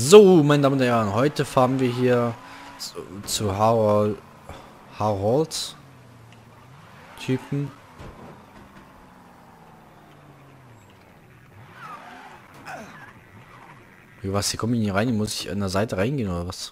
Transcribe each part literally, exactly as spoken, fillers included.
So, meine Damen und Herren, heute fahren wir hier zu, zu Harold, Harold Typen. Wie was, hier komme ich nicht rein, hier muss ich an der Seite reingehen oder was?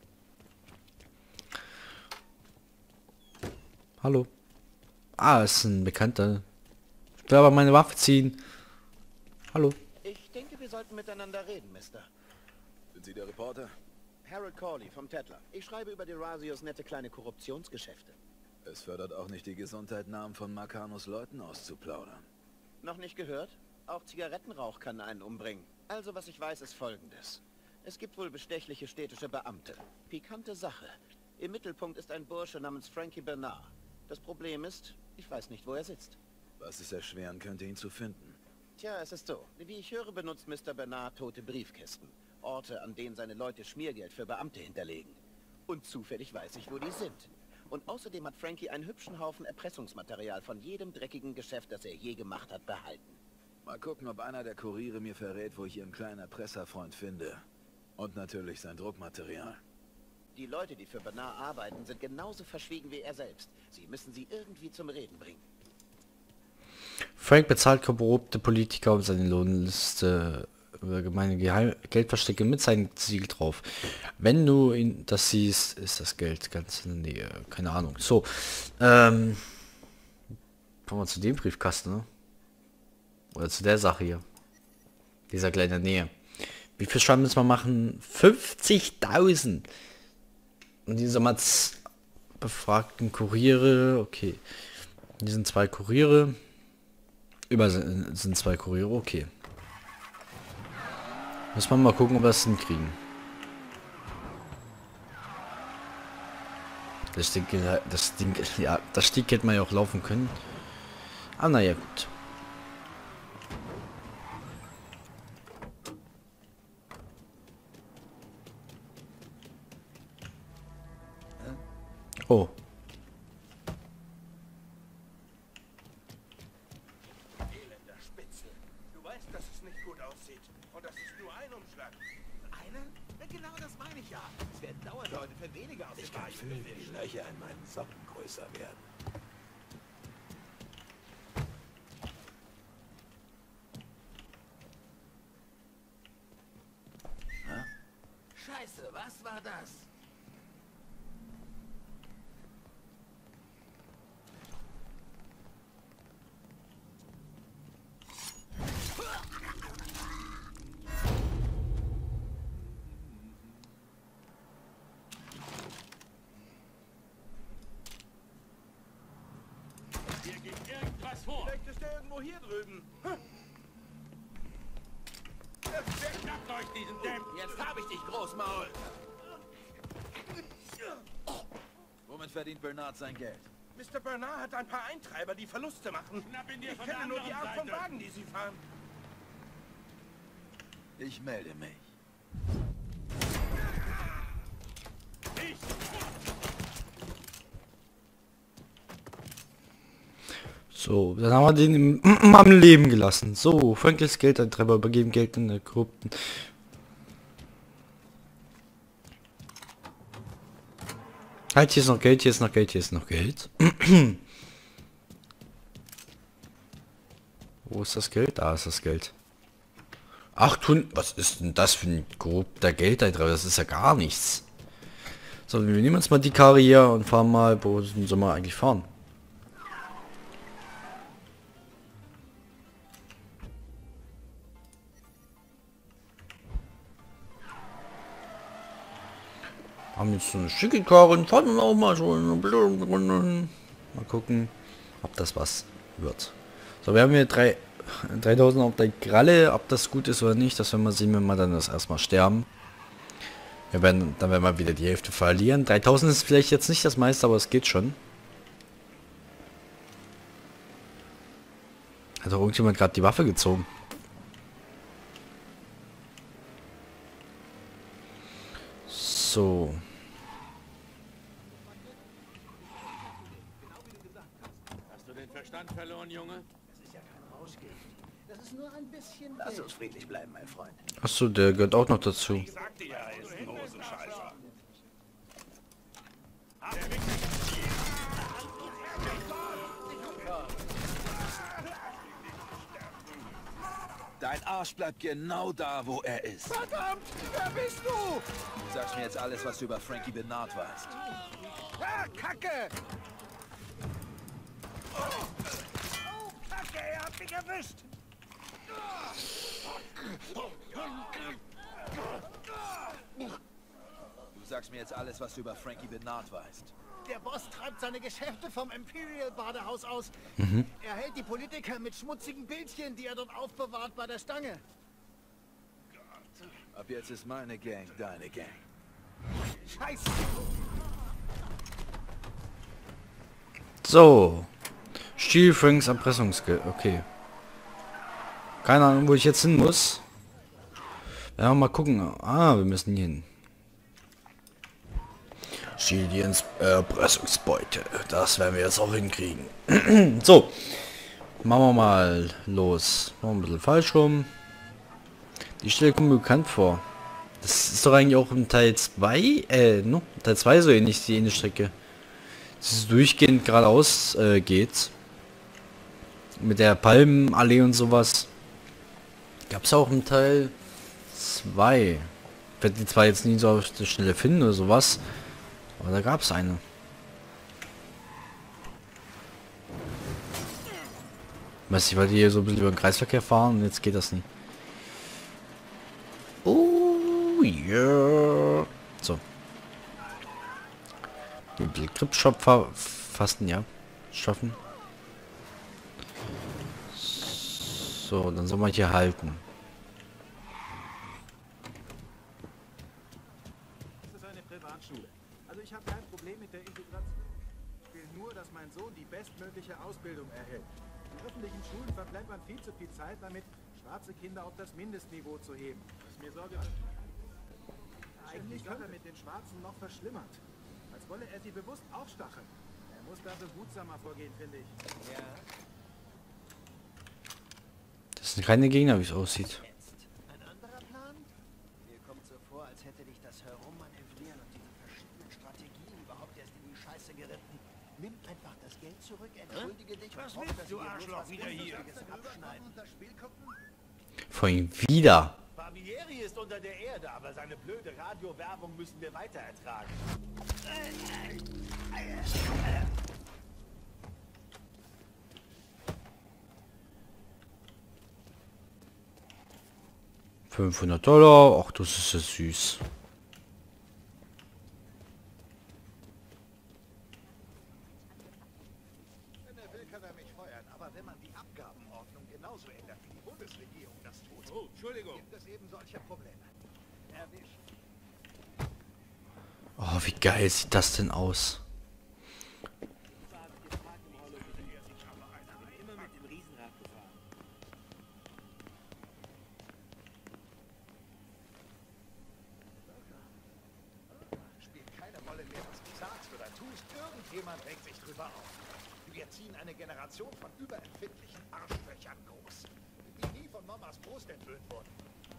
Hallo. Ah, ist ein Bekannter. Ich will aber meine Waffe ziehen. Hallo. Ich denke, wir sollten miteinander reden, Mister. Sind Sie der Reporter? Harold Corley vom Tetler. Ich schreibe über Derasios nette kleine Korruptionsgeschäfte. Es fördert auch nicht die Gesundheit, Namen von Marcanos Leuten auszuplaudern. Noch nicht gehört? Auch Zigarettenrauch kann einen umbringen. Also, was ich weiß, ist Folgendes. Es gibt wohl bestechliche städtische Beamte. Pikante Sache. Im Mittelpunkt ist ein Bursche namens Frankie Bernard. Das Problem ist, ich weiß nicht, wo er sitzt. Was es erschweren könnte, ihn zu finden. Tja, es ist so. Wie ich höre, benutzt Mister Bernard tote Briefkästen. Orte, an denen seine Leute Schmiergeld für Beamte hinterlegen. Und zufällig weiß ich, wo die sind. Und außerdem hat Frankie einen hübschen Haufen Erpressungsmaterial von jedem dreckigen Geschäft, das er je gemacht hat, behalten. Mal gucken, ob einer der Kuriere mir verrät, wo ich Ihren kleinen Erpresserfreund finde. Und natürlich sein Druckmaterial. Die Leute, die für Bernard arbeiten, sind genauso verschwiegen wie er selbst. Sie müssen sie irgendwie zum Reden bringen. Frank bezahlt korrupte Politiker um seine Lohnliste über gemeine Geheim Geldverstecke mit seinem Siegel drauf. Wenn du ihn das siehst, ist das Geld ganz in der Nähe. Keine Ahnung. So, ähm, kommen wir zu dem Briefkasten, ne? Oder zu der Sache hier. Dieser kleinen Nähe. Wie viel Schaden müssen wir machen? fünfzigtausend. Und diese Mats befragten Kuriere, okay. Hier sind zwei Kuriere. Über sind zwei Kuriere, okay. Muss man mal gucken, ob wir das hinkriegen. Das Ding, das Ding, ja, das Stieg hätte man ja auch laufen können. Ah, naja, gut. Oh. Elender Spitzel. Du weißt, dass es nicht gut aussieht. Und das ist nur ein Umschlag. Einen? Ja, genau das meine ich ja. Es werden dauernd Leute für weniger aus Ich dem kann Wagen fühlen, wie die bewischen. Löcher in meinen Socken größer werden. Scheiße, was war das? Hier geht irgendwas vor. Vielleicht ist er irgendwo hier drüben. Schnappt euch diesen Depp. Jetzt habe ich dich, Großmaul. Womit verdient Bernard sein Geld? Mister Bernard hat ein paar Eintreiber, die Verluste machen. Schnapp ihn dir ich kenne nur die Art von Wagen, die sie fahren. Ich melde mich. Ich. So, dann haben wir den im, am Leben gelassen. So, Frankels Geldeintreiber übergeben Geld in der Korrupten. Halt, hier ist noch Geld, hier ist noch Geld, hier ist noch Geld. Wo ist das Geld? Da ist das Geld. achthundert, was ist denn das für ein korrupter Geldeintreiber? Das ist ja gar nichts. So, wir nehmen uns mal die Karre hier und fahren mal, wo sollen wir eigentlich fahren? Haben jetzt so eine schicke Karre und fahren dann auch mal so eine blöde Runde. Mal gucken, ob das was wird. So, wir haben hier drei, dreitausend auf der Kralle, ob das gut ist oder nicht, das werden wir sehen, wenn wir dann das erstmal sterben. Wir werden, dann werden wir wieder die Hälfte verlieren. dreitausend ist vielleicht jetzt nicht das meiste, aber es geht schon. Hat doch irgendjemand gerade die Waffe gezogen? So. Hast du den Verstand verloren, Junge? Das ist ja kein Rauschgift. Das ist nur ein bisschen Lass Geld. uns friedlich bleiben, mein Freund. Achso, der gehört auch noch dazu. Ich sagte ja, er ist ein Hosenscheißer. Dein Arsch bleibt genau da, wo er ist. Verdammt! Wer bist du? Du sagst mir jetzt alles, was du über Frankie Bernard weißt. Ah, Kacke! Oh, Kacke, er hat mich erwischt! Du sagst mir jetzt alles, was du über Frankie Bernard weißt. Der Boss treibt seine Geschäfte vom Imperial Badehaus aus. Er hält die Politiker mit schmutzigen Bildchen, die er dort aufbewahrt, bei der Stange. Ab jetzt ist meine Gang deine Gang. Scheiße! So. Steel Franks Erpressungsgeld. Okay. Keine Ahnung, wo ich jetzt hin muss. Ja, mal gucken. Ah, wir müssen hier hin. Stiliens Erpressungsbeute. Das werden wir jetzt auch hinkriegen. So. Machen wir mal los. Machen wir ein bisschen falsch rum. Die Stelle kommt mir bekannt vor. Das ist doch eigentlich auch im Teil zwei, äh, no, Teil zwei so ähnlich, die eine Strecke. Dass es durchgehend geradeaus äh, geht. Mit der Palmenallee und sowas. Gab es auch im Teil zwei. Ich werde die zwar jetzt nie so auf die Schnelle finden oder sowas. Aber da gab es eine. Weiß ich, weil die hier so ein bisschen über den Kreisverkehr fahren und jetzt geht das nicht. Oh yeah. So. Ein bisschen Grip-Shop fa fasten, ja. Schaffen. So, dann soll man hier halten. Das ist eine Privatschule. Also ich habe kein Problem mit der Integration. Ich will nur, dass mein Sohn die bestmögliche Ausbildung erhält. In öffentlichen Schulen verplempern viel zu viel Zeit damit, schwarze Kinder auf das Mindestniveau zu heben. Was mir Sorge macht. Eigentlich wird er mit den Schwarzen noch verschlimmert. Als wolle er sie bewusst aufstacheln. Er muss da behutsamer vorgehen, finde ich. Ja. Das sind keine Gegner, wie es aussieht. Ein anderer Plan? Mir kommt so vor, als hätte dich das Herummanövrieren und diese verschiedenen Strategien überhaupt erst in die Scheiße geritten. Nimm einfach das Geld zurück, entschuldige dich und hoffe, dass du wir bloß Arschloch was wieder hier? Günstiges abschneiden. Das Spiel gucken? Vor ihm wieder. Barbieri ist unter der Erde, aber seine blöde Radiowerbung müssen wir weiter ertragen. fünfhundert Dollar. Ach, das ist ja süß. Wenn er will, kann er mich feuern. Aber wenn man die Abgabenordnung genauso ändert, wie die Bundesregierung das tut, Oh, Entschuldigung. gibt es eben solche Probleme. Erwischt. Oh, wie geil sieht das denn aus? Spielt keine Rolle mehr, was du sagst oder tust. Irgendjemand regt sich drüber auf. Wir ziehen eine Generation von überempfindlichen Arschlöchern groß, die nie von Mamas Brust entwöhnt wurden.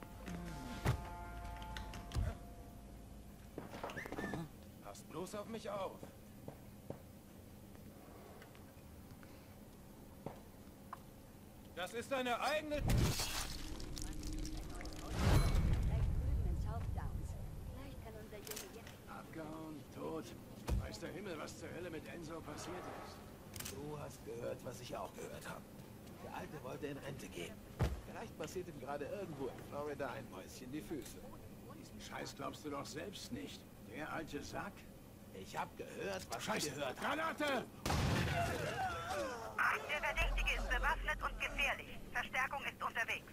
Passt bloß auf mich auf. Das ist deine eigene... Abgehauen, tot. Weiß der Himmel, was zur Hölle mit Enzo passiert ist. Du hast gehört, was ich auch gehört habe. Der Alte wollte in Rente gehen. Vielleicht passiert ihm gerade irgendwo in Florida ein Mäuschen die Füße. Diesen Scheiß glaubst du doch selbst nicht. Der alte Sack. Ich habe gehört, was Scheiße, ich gehört habe. Granate! Der Verdächtige ist bewaffnet und gefährlich. Verstärkung ist unterwegs.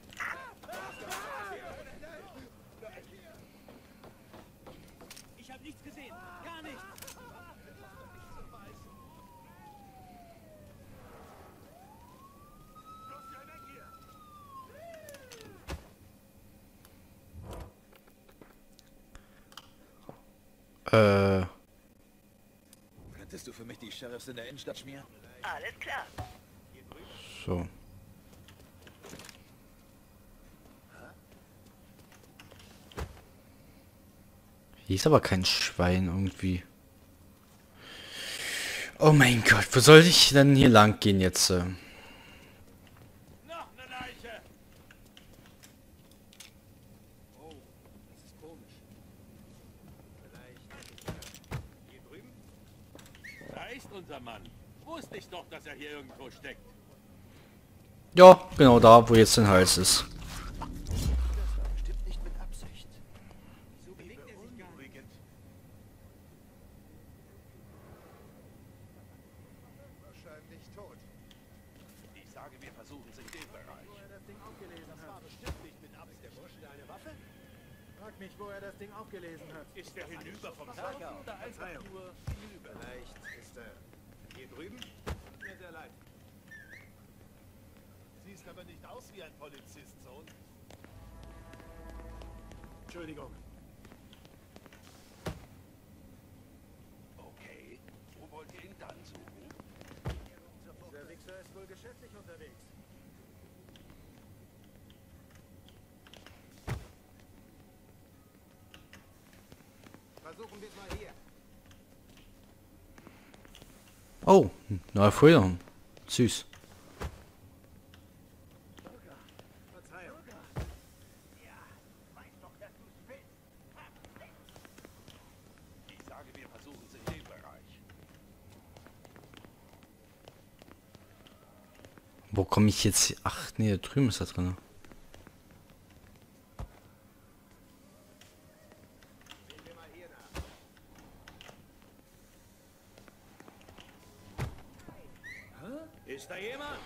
Ich habe nichts gesehen. Gar nichts. Äh, Könntest du für mich die Sheriffs in der Innenstadt schmieren? Alles klar. so. Hier ist aber kein Schwein irgendwie. Oh mein Gott, wo soll ich denn hier lang gehen jetzt? Noch eine Leiche! Oh, das ist komisch. Vielleicht hier drüben? Da ist unser Mann. Wusste ich doch, dass er hier irgendwo steckt. Ja, genau da, wo jetzt dein Hals ist. Bestimmt nicht mit Absicht. So bewegt er sich gar nicht. Wahrscheinlich tot. Ich sage, wir versuchen es in dem Bereich. Wo er das Ding aufgelesen Das hat. war bestimmt nicht mit Absicht. Der Bursche da eine Waffe? Frag mich, wo er das Ding aufgelesen hat. Ist der hinüber vom Sag Zaun ja. oder einfach Verzeihung. nur hinüber? Vielleicht ist er hier drüben? Tut mir sehr leid. Siehst aber nicht aus wie ein Polizist, Sohn. Entschuldigung. Okay. Wo wollt ihr ihn dann suchen? Der Wichser ist wohl geschäftlich unterwegs. Versuchen wir es mal hier. Oh, neuer Freedom. Süß. Verzeihung. Ich sage, wir versuchen es in dem Bereich. Wo komme ich jetzt? Ach nee, da drüben ist er drin. Sehen wir mal hier nach. Ist da jemand?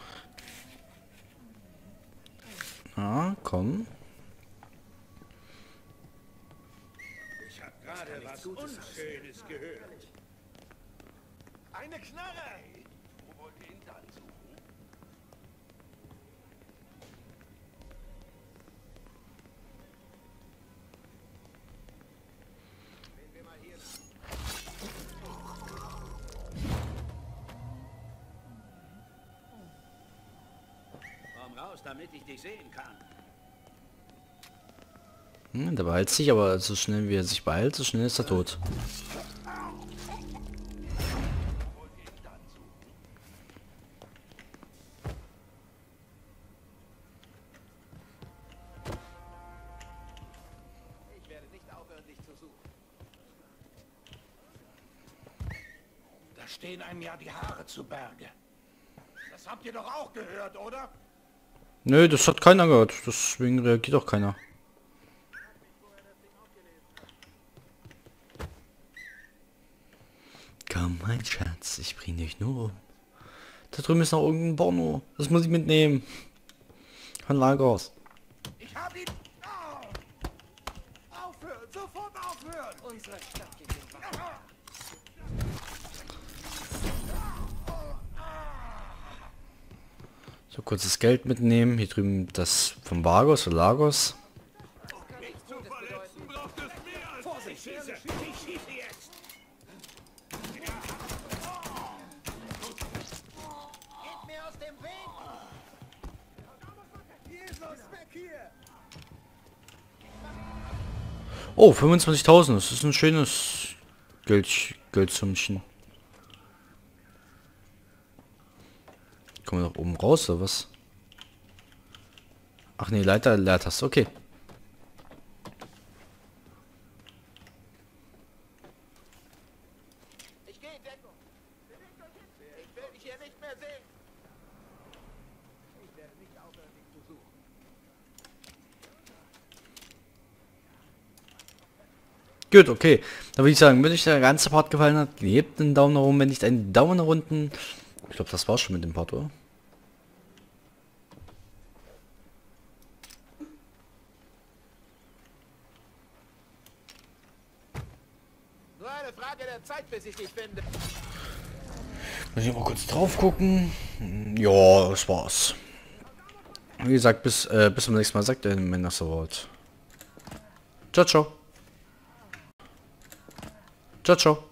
Ah, komm. Ich habe gerade was Unschönes gehört. Eine Knarre! Wo wollt ihr ihn dann suchen? Sehen wir mal hier nach. Komm raus, damit ich dich sehen kann. Hm, der behält sich, aber so schnell wie er sich behält, so schnell ist er tot. Wo wollt ihr ihn dann suchen? Ich werde nicht aufhören, dich zu suchen. Da stehen einem ja die Haare zu Berge. Das habt ihr doch auch gehört, oder? Nö, das hat keiner gehört. Deswegen reagiert auch keiner. Komm, mein Schatz, ich bring dich nur um. Da drüben ist noch irgendein Porno. Das muss ich mitnehmen. Von Lagos. Ich hab ihn... Oh! Aufhören! Sofort aufhören! Unsere Stadt geht in Wasser. So, kurzes Geld mitnehmen. Hier drüben das vom Lagos oder Lagos. Mich zu verletzen braucht es mehr als Vorsicht, schieße. Ich schieße jetzt. Geht mir aus dem Weg! Jesus, weg hier! Oh, fünfundzwanzigtausend. Das ist ein schönes Geld, Geldsummchen. Kommen wir noch oben raus oder was? Ach nee, Leiter, Leertaste, okay. Ich gehe in Deckung! Ich will dich hier nicht mehr sehen! Ich werde nicht aufhören, dich zu suchen. Gut, okay. Dann würde ich sagen, wenn euch der ganze Part gefallen hat, gebt einen Daumen nach oben, wenn nicht einen Daumen nach unten. Ich glaube, das war's schon mit dem Part, oder? Nur eine Frage der Zeit, bis ich dich finde. Muss ich mal kurz drauf gucken. Ja, das war's. Wie gesagt, bis, äh, bis zum nächsten Mal, sagt der Männer-Wort. Ciao, ciao. Ciao, ciao.